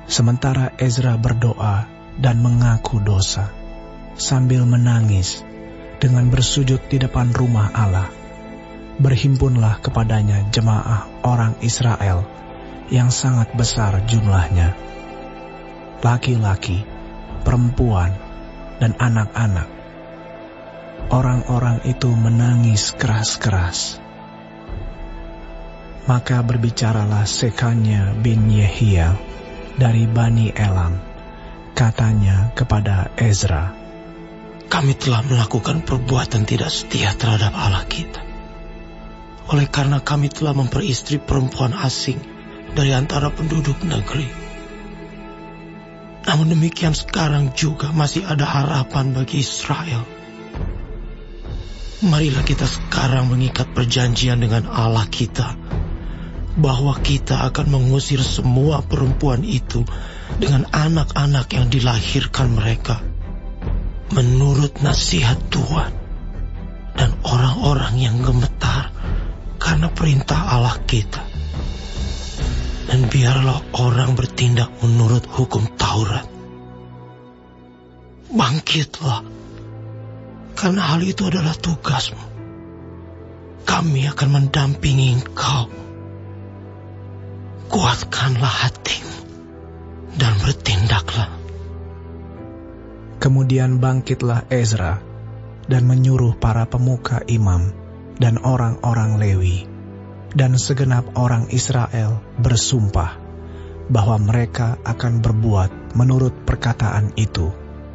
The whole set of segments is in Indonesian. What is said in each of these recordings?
Sementara Ezra berdoa dan mengaku dosa, sambil menangis dengan bersujud di depan rumah Allah, berhimpunlah kepadanya jemaah orang Israel yang sangat besar jumlahnya, laki-laki, perempuan, dan anak-anak. Orang-orang itu menangis keras-keras. Maka berbicaralah Sekania bin Yehiel dari Bani Elam, katanya kepada Ezra, "Kami telah melakukan perbuatan tidak setia terhadap Allah kita, oleh karena kami telah memperistri perempuan asing dari antara penduduk negeri. Namun demikian sekarang juga masih ada harapan bagi Israel. Marilah kita sekarang mengikat perjanjian dengan Allah kita, bahwa kita akan mengusir semua perempuan itu dengan anak-anak yang dilahirkan mereka, menurut nasihat Tuhan, dan orang-orang yang gemetar karena perintah Allah kita. Dan biarlah orang bertindak menurut hukum Taurat. Bangkitlah, karena hal itu adalah tugasmu. Kami akan mendampingi engkau. Kuatkanlah hatimu dan bertindaklah." Kemudian bangkitlah Ezra dan menyuruh para pemuka imam dan orang-orang Lewi dan segenap orang Israel bersumpah bahwa mereka akan berbuat menurut perkataan itu.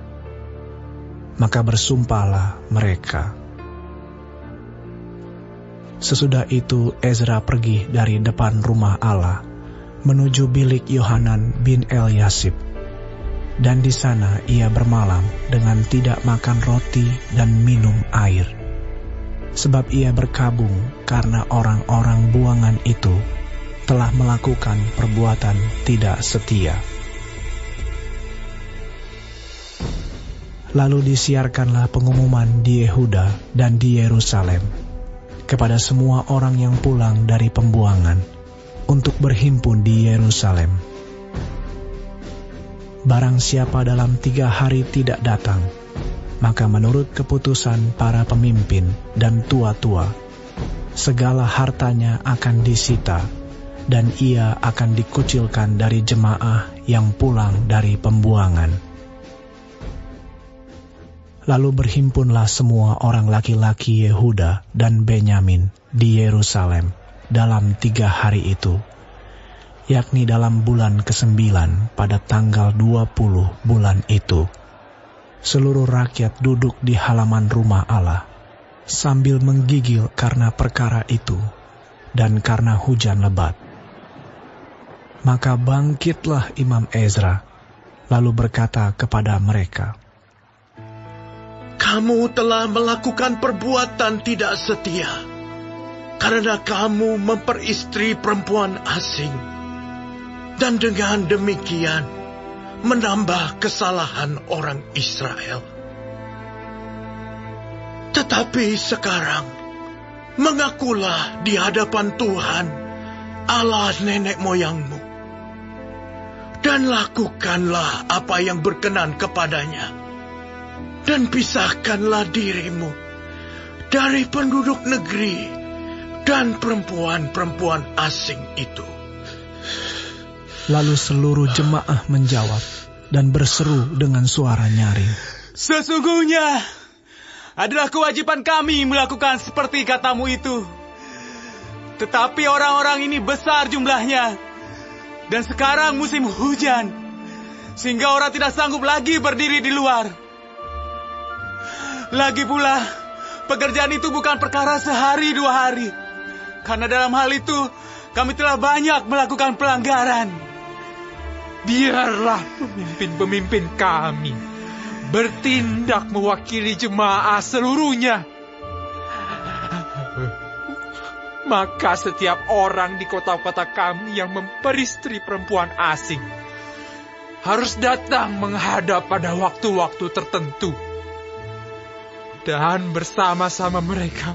Maka bersumpahlah mereka. Sesudah itu Ezra pergi dari depan rumah Allah menuju bilik Yohanan bin Eliasib, dan di sana ia bermalam dengan tidak makan roti dan minum air, sebab ia berkabung karena orang-orang buangan itu telah melakukan perbuatan tidak setia. Lalu disiarkanlah pengumuman di Yehuda dan di Yerusalem kepada semua orang yang pulang dari pembuangan untuk berhimpun di Yerusalem. Barang siapa dalam 3 hari tidak datang, maka menurut keputusan para pemimpin dan tua-tua, segala hartanya akan disita, dan ia akan dikucilkan dari jemaah yang pulang dari pembuangan. Lalu berhimpunlah semua orang laki-laki Yehuda dan Benyamin di Yerusalem dalam 3 hari itu, yakni dalam bulan ke-9 pada tanggal 20 bulan itu. Seluruh rakyat duduk di halaman rumah Allah sambil menggigil karena perkara itu dan karena hujan lebat. Maka bangkitlah Imam Ezra lalu berkata kepada mereka, "Kamu telah melakukan perbuatan tidak setia, karena kamu memperistri perempuan asing, dan dengan demikian menambah kesalahan orang Israel. Tetapi sekarang mengakulah di hadapan Tuhan, Allah nenek moyangmu, dan lakukanlah apa yang berkenan kepadanya, dan pisahkanlah dirimu dari penduduk negeri dan perempuan-perempuan asing itu." Lalu seluruh jemaah menjawab dan berseru dengan suara nyaring, "Sesungguhnya adalah kewajiban kami melakukan seperti katamu itu. Tetapi orang-orang ini besar jumlahnya, dan sekarang musim hujan, sehingga orang tidak sanggup lagi berdiri di luar. Lagi pula, pekerjaan itu bukan perkara sehari 2 hari, karena dalam hal itu kami telah banyak melakukan pelanggaran. Biarlah pemimpin-pemimpin kami bertindak mewakili jemaah seluruhnya. Maka setiap orang di kota-kota kami yang memperistri perempuan asing harus datang menghadap pada waktu-waktu tertentu, dan bersama-sama mereka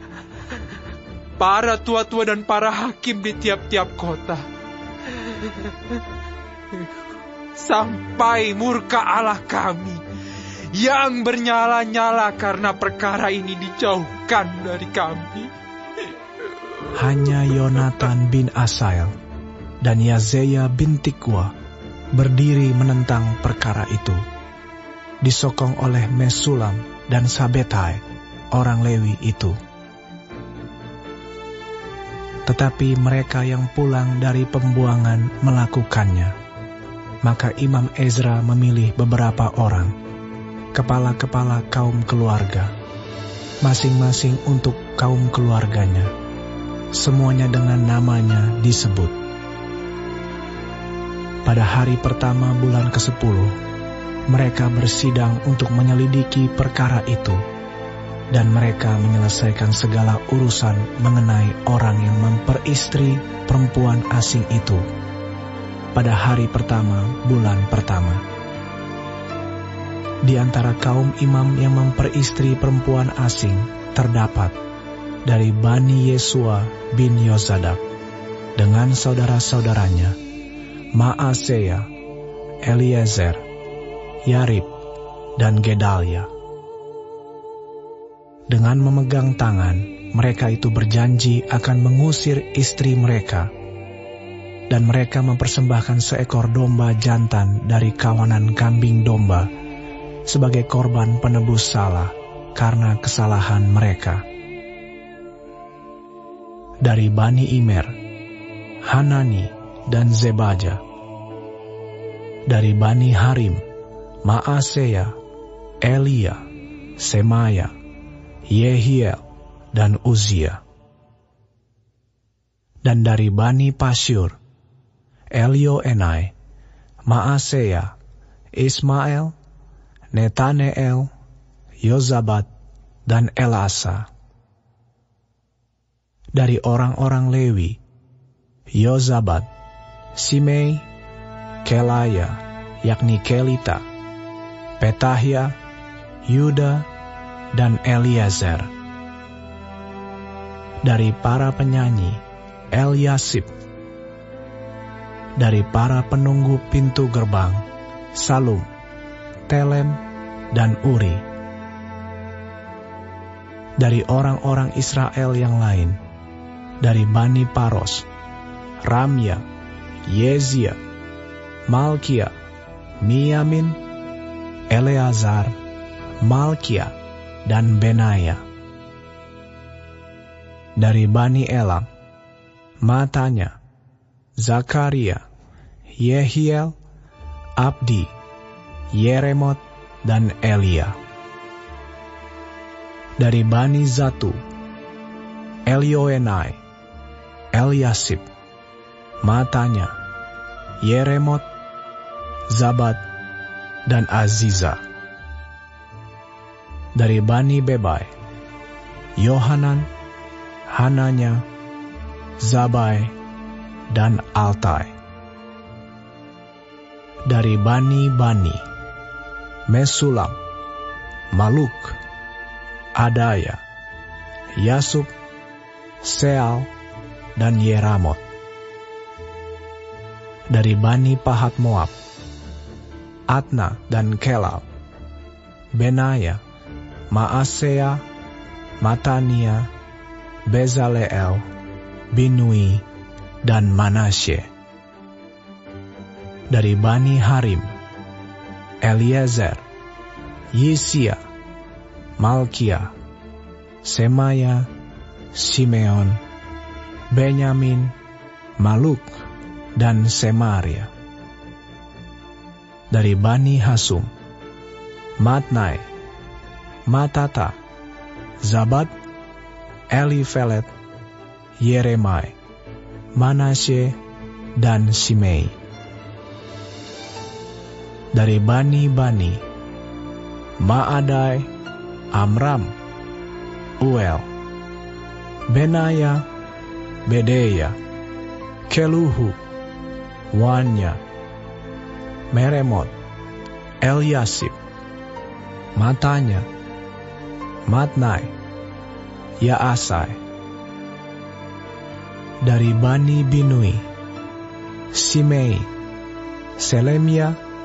para tua-tua dan para hakim di tiap-tiap kota sampai murka Allah kami yang bernyala-nyala karena perkara ini dijauhkan dari kami. Hanya Yonatan bin Asael dan Yazeya bin Tikwa berdiri menentang perkara itu, disokong oleh Mesulam dan Sabetai, orang Lewi itu. Tetapi mereka yang pulang dari pembuangan melakukannya. Maka Imam Ezra memilih beberapa orang, kepala-kepala kaum keluarga, masing-masing untuk kaum keluarganya. Semuanya dengan namanya disebut. Pada hari pertama bulan ke-10, mereka bersidang untuk menyelidiki perkara itu, dan mereka menyelesaikan segala urusan mengenai orang yang memperistri perempuan asing itu pada hari pertama bulan pertama. Di antara kaum imam yang memperistri perempuan asing terdapat dari Bani Yesua bin Yozadak dengan saudara-saudaranya Maaseya, Eliezer, Yarib, dan Gedalia. Dengan memegang tangan, mereka itu berjanji akan mengusir istri mereka, dan mereka mempersembahkan seekor domba jantan dari kawanan kambing domba sebagai korban penebus salah karena kesalahan mereka. Dari Bani Imer, Hanani dan Zebaja. Dari Bani Harim, Maaseya, Elia, Semaya, Yehiel, dan Uzia. Dan dari Bani Pasyur, Elioenai, Maaseya, Ismael, Netaneel, Yozabat, dan Elasa. Dari orang-orang Lewi, Yozabat, Simei, Kelaya, yakni Kelita, Petahia, Yuda, dan Eliezer. Dari para penyanyi, Eliasib. Dari para penunggu pintu gerbang, Salum, Telem, dan Uri. Dari orang-orang Israel yang lain, dari Bani Paros, Ramya, Yezia, Malkia, Miyamin, Eleazar, Malkia, dan Benaya. Dari Bani Elam, Matanya, Zakaria, Yehiel, Abdi, Yeremot, dan Elia. Dari Bani Zatu, Elioenai, Eliasib, Matanya, Yeremot, Zabad, dan Aziza. Dari Bani Bebai, Yohanan, Hananya, Zabai, dan Altai. Dari Bani, Mesulam, Maluk, Adaya, Yasub, Seal, dan Yeramot. Dari Bani Pahat Moab, Atna dan Kelal, Benaya, Maaseya, Matania, Bezaleel, Binui, dan Manasye. Dari Bani Harim, Eliezer, Yisia, Malkia, Semaya, Simeon, Benyamin, Maluk, dan Semaria. Dari Bani Hasum, Matnai, Matata, Zabad, Elifelet, Yeremai, Manasye, dan Simei. Dari Bani, Maadai, Amram, Uel, Benaya, Bedeya, Keluhu, Wanya, Meremot, Eliasib, Matanya, Matnai, Yaasai. Dari Bani Binui, Simei, Selemia,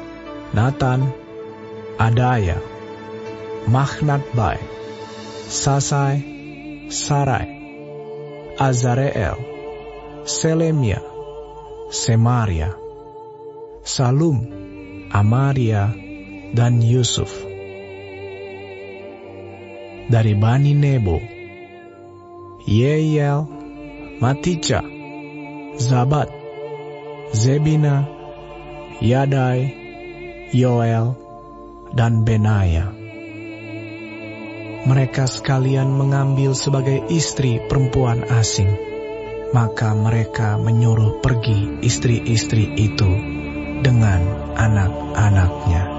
Natan, Adaya, Machnatbai, Sasai, Sarai, Azareel, Selemia, Semaria, Salum, Amaria, dan Yusuf. Dari Bani Nebo, Yeiel, Matica, Zabat, Zebina, Yadai, Yoel, dan Benaya. Mereka sekalian mengambil sebagai istri perempuan asing. Maka mereka menyuruh pergi istri-istri itu dengan anak-anaknya.